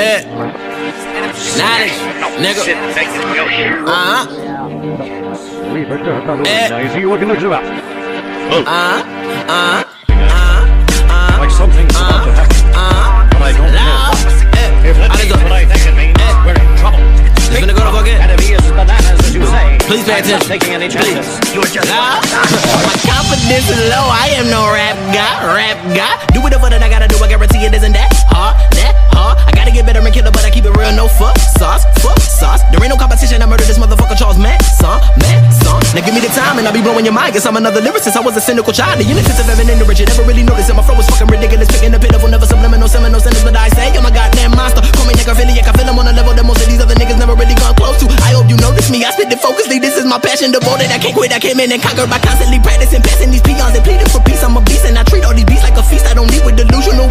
Knowledge, nigga. Like something's about to happen, but I don't know. If that's what I think it means, we're in trouble. It's gonna go to fuck it. Enemy is bananas, as you say. Please pay attention. Taking any chances. You're just my confidence is low. I am no rap guy. Do whatever that I gotta do. I guarantee it isn't that hard. I gotta get better and killer, but I keep it real. No fuck sauce. There ain't no competition. I murdered this motherfucker Charles Manson. Now give me the time and I'll be blowing your mind. Guess I'm another lyricist. I was a cynical child. The innocence of heaven and the rich. You never really noticed it. My flow was fucking ridiculous. Picking the pitiful, never subliminal, seminal sentence. But I say I'm a goddamn monster. Call me necrophiliac. I feel I'm on a level that most of these other niggas never really gone close to. I hope you notice me. I spit it focusly. This is my passion, devoted. I can't quit. I came in and conquered by constantly practicing, passing these peons and pleading for peace. I'm a beast and I treat all these beasts like a feast. I don't lead with delusional